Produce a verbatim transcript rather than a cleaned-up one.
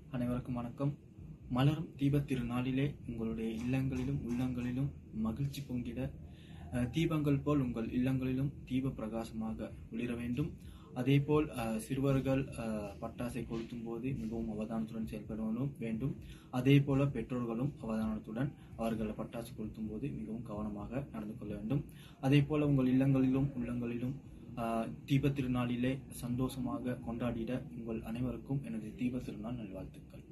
அனைவருக்கும் வணக்கம். மலரும் தீபத் திருநாளிலே உங்களுடைய இல்லங்களிலும் உள்ளங்களிலும் மகிழ்ச்சி பொங்கிட அஹ், தீபங்கள் போல் உங்கள் இல்லங்களிலும் தீப பிரகாசமாக ஒளிர வேண்டும். அதேபோல் அஹ், சிறுவர்கள் அஹ், பட்டாசை கொளுத்தும் போது மிகவும் அவதானத்துடன் செயல்பட வேண்டும். அதே போல பெற்றோர்களும் அவதானத்துடன் அவர்கள் பட்டாசு கொளுத்தும் போது மிகவும் கவனமாக நடந்து கொள்ள வேண்டும். அதே போல உங்கள் இல்லங்களிலும் உள்ளங்களிலும் தீப திருநாளிலே சந்தோஷமாக கொண்டாடிட உங்கள் அனைவருக்கும் எனது தீப திருநாள் நல்வாழ்த்துக்கள்.